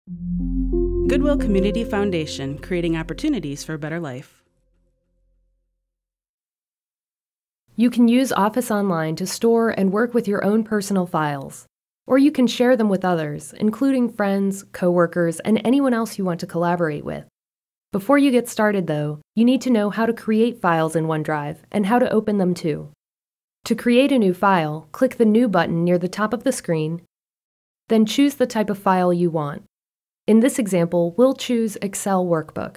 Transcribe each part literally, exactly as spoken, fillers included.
Goodwill Community Foundation, creating opportunities for a better life. You can use Office Online to store and work with your own personal files, or you can share them with others, including friends, coworkers, and anyone else you want to collaborate with. Before you get started, though, you need to know how to create files in OneDrive and how to open them too. To create a new file, click the New button near the top of the screen, then choose the type of file you want. In this example, we'll choose Excel Workbook.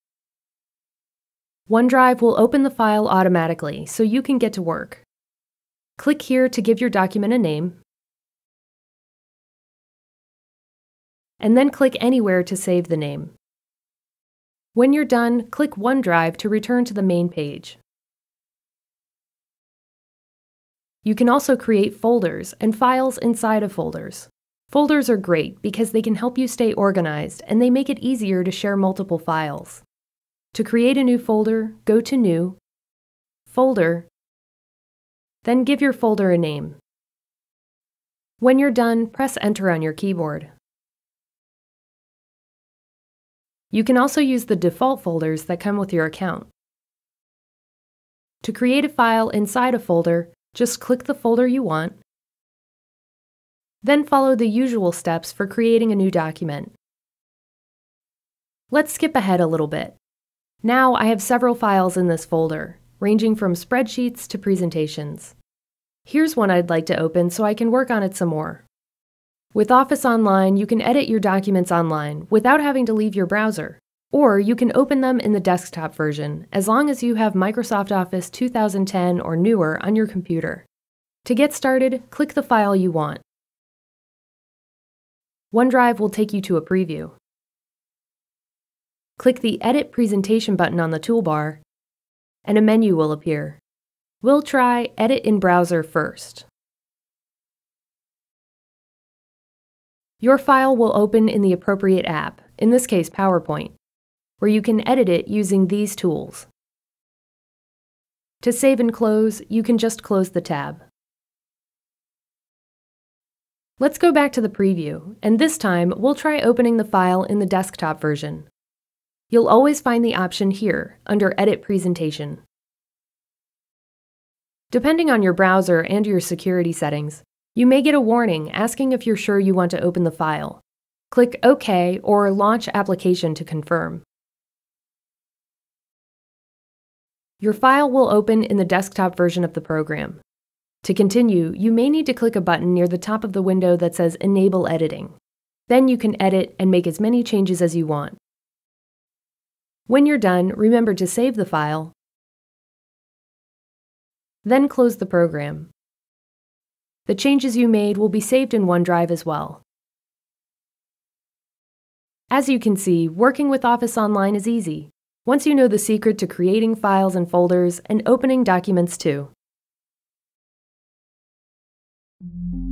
OneDrive will open the file automatically, so you can get to work. Click here to give your document a name, and then click anywhere to save the name. When you're done, click OneDrive to return to the main page. You can also create folders and files inside of folders. Folders are great because they can help you stay organized and they make it easier to share multiple files. To create a new folder, go to New, Folder, then give your folder a name. When you're done, press Enter on your keyboard. You can also use the default folders that come with your account. To create a file inside a folder, just click the folder you want, then follow the usual steps for creating a new document. Let's skip ahead a little bit. Now I have several files in this folder, ranging from spreadsheets to presentations. Here's one I'd like to open so I can work on it some more. With Office Online, you can edit your documents online without having to leave your browser, or you can open them in the desktop version as long as you have Microsoft Office two thousand ten or newer on your computer. To get started, click the file you want. OneDrive will take you to a preview. Click the Edit Presentation button on the toolbar, and a menu will appear. We'll try Edit in Browser first. Your file will open in the appropriate app, in this case PowerPoint, where you can edit it using these tools. To save and close, you can just close the tab. Let's go back to the preview, and this time we'll try opening the file in the desktop version. You'll always find the option here, under Edit Presentation. Depending on your browser and your security settings, you may get a warning asking if you're sure you want to open the file. Click OK or Launch Application to confirm. Your file will open in the desktop version of the program. To continue, you may need to click a button near the top of the window that says Enable Editing. Then you can edit and make as many changes as you want. When you're done, remember to save the file, then close the program. The changes you made will be saved in OneDrive as well. As you can see, working with Office Online is easy, once you know the secret to creating files and folders and opening documents too.